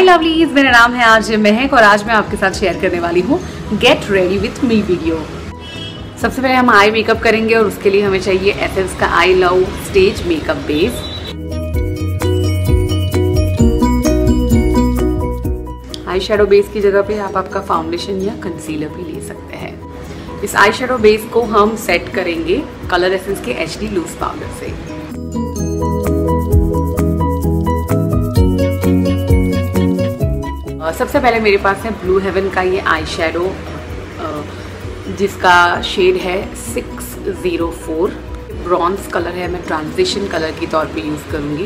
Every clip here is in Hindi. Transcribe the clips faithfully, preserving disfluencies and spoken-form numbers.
हाय लवलीज, मेरा नाम है आज महक और आज मैं आपके साथ शेयर करने वाली हूँ get ready with me video. सबसे पहले हम आई मेकअप करेंगे और उसके लिए हमें चाहिए एसेंस का I love stage makeup base. Eye shadow base की जगह पे आप आपका फाउंडेशन या कंसीलर भी ले सकते हैं। इस आई शेडो बेस को हम सेट करेंगे कलरएसेंस के एच डी लूज पाउडर से। सबसे पहले मेरे पास है ब्लू हेवन का ये आई शेडो जिसका शेड है six zero four. Bronze colour है, मैं ट्रांजिशन कलर के तौर पे यूज़ करूँगी।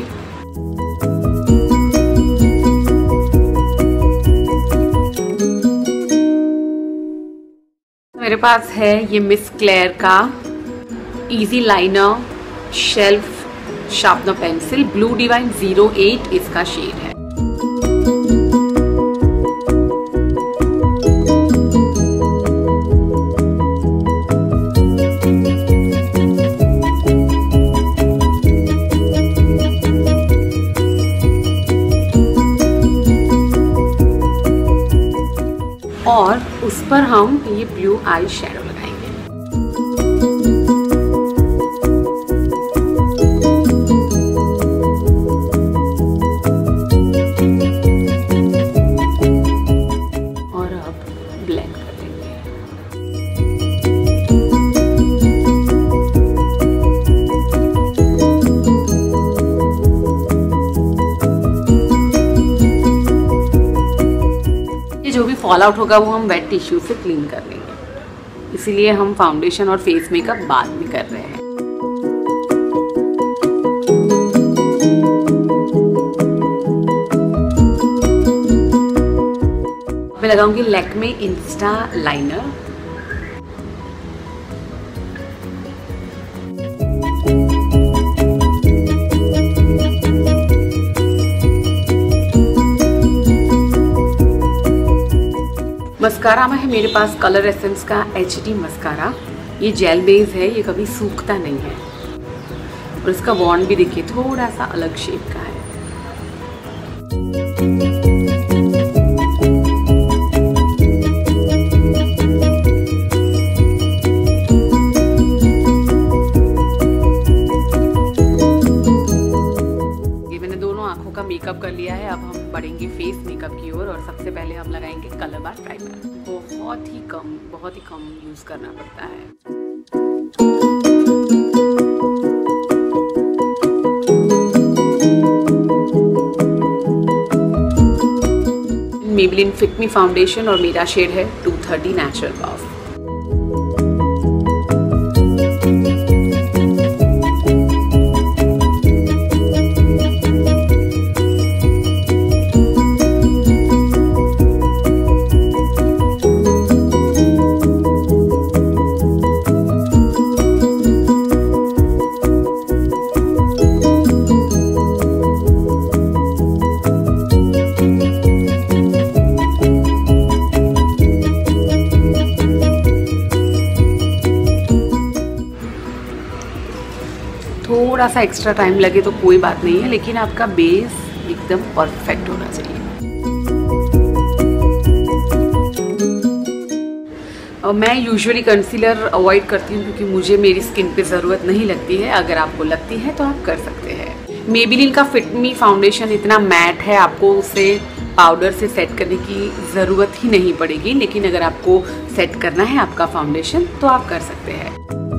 मेरे पास है ये मिस क्लेयर का easy liner self sharpener pencil, blue divine zero eight इसका शेड है। और उस पर हम ये ब्लू आई शेडो लगाएंगे। और अब ब्लेंड कर देंगे। जो भी फॉल आउट होगा वो हम वेट टिश्यू से क्लीन कर लेंगे, इसीलिए हम फाउंडेशन और फेस मेकअप बाद में कर रहे हैं। मैं लगाऊंगी लैक्मे इंस्टा लाइनर। मस्कारा में है मेरे पास कलरएसेंस का एच डी मस्कारा। ये जेल बेस है, ये कभी सूखता नहीं है और इसका वॉन्ड भी देखिए थोड़ा सा अलग शेप का है। ये मैंने दोनों आंखों का मेकअप कर लिया है। अब हम बढ़ेंगे फेस मेकअप की ओर और सबसे पहले हम लगाएंगे कलरबार प्राइमर। बहुत ही कम बहुत ही कम यूज करना पड़ता है। मेबेलिन फिट मी फाउंडेशन और मेरा शेड है टू थर्टी नेचुरल पॉफ। थोड़ा सा एक्स्ट्रा टाइम लगे तो कोई बात नहीं है, लेकिन आपका बेस एकदम परफेक्ट होना चाहिए। और मैं यूजुअली कंसीलर अवॉइड करती हूँ क्योंकि मुझे मेरी स्किन पे ज़रूरत नहीं लगती है। अगर आपको लगती है तो आप कर सकते हैं। मेबेलिन का फिट मी फाउंडेशन इतना मैट है, आपको उसे पाउडर से सेट करने की ज़रूरत ही नहीं पड़ेगी, लेकिन अगर आपको सेट करना है आपका फाउंडेशन तो आप कर सकते हैं।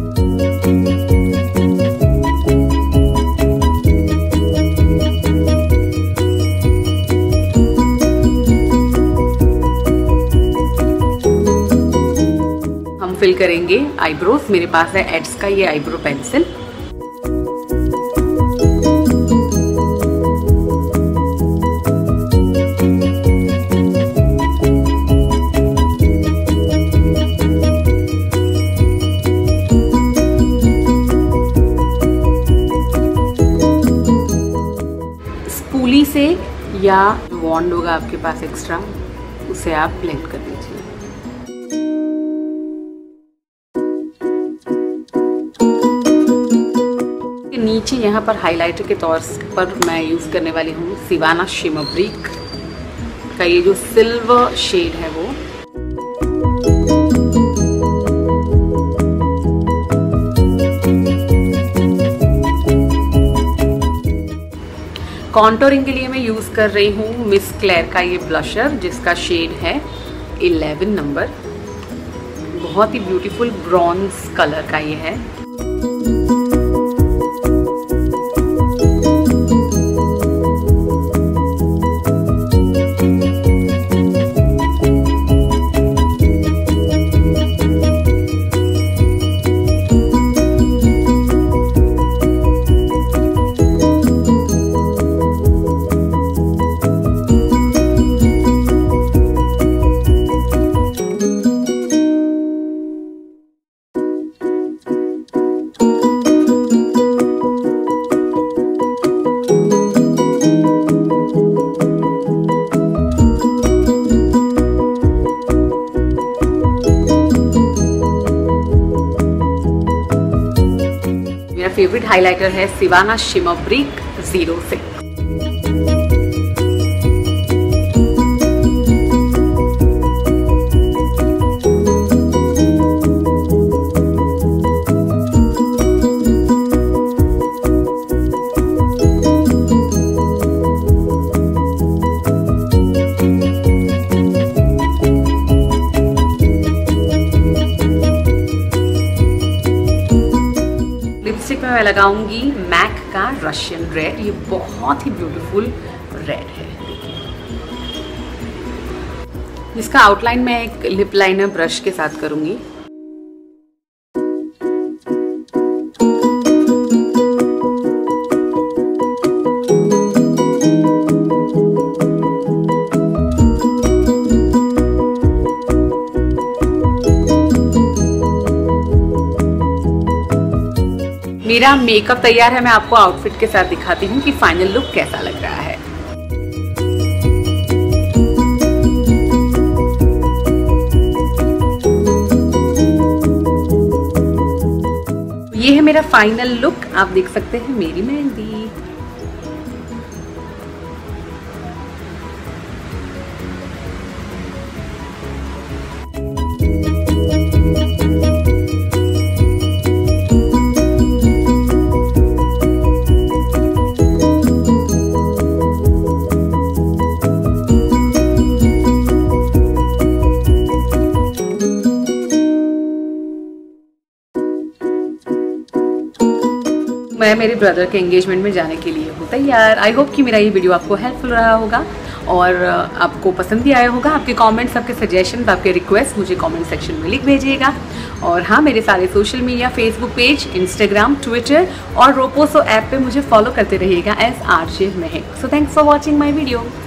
फिल करेंगे आईब्रोज। मेरे पास है एड्स का ये आईब्रो पेंसिल। स्पूली से या वॉन्ड होगा आपके पास एक्स्ट्रा, उसे आप ब्लेंड कर दीजिए। नीचे यहाँ पर हाइलाइटर के तौर पर मैं यूज़ करने वाली हूँ सिवाना शिमर ब्रिक। का ये जो सिल्वर शेड है वो। कॉन्टोरिंग के लिए मैं यूज कर रही हूँ मिस क्लेयर का ये ब्लशर, जिसका शेड है इलेवन नंबर। बहुत ही ब्यूटीफुल ब्रॉन्ज कलर का ये है। फेवरेट हाइलाइटर है Sivanna shimmer brick zero six. Lipstick में मैं लगाऊंगी मैक का रशियन रेड। ये बहुत ही ब्यूटीफुल रेड है, जिसका आउटलाइन मैं एक लिप लाइनर ब्रश के साथ करूंगी। मेरा मेकअप तैयार है। मैं आपको आउटफिट के साथ दिखाती हूँ कि फाइनल लुक कैसा लग रहा है। ये है मेरा फाइनल लुक। आप देख सकते हैं मेरी मेहंदी। मैं मेरे ब्रदर के एंगेजमेंट में जाने के लिए हूँ तैयार। आई होप कि मेरा ये वीडियो आपको हेल्पफुल रहा होगा और आपको पसंद भी आया होगा। आपके कमेंट्स, आपके सजेशंस, आपके रिक्वेस्ट मुझे कमेंट सेक्शन में लिख भेजिएगा। और हाँ, मेरे सारे social media, Facebook page, Instagram, Twitter और रोपोसो ऐप पे मुझे फॉलो करते रहिएगा as RJ Mahak. So thanks for watching my video.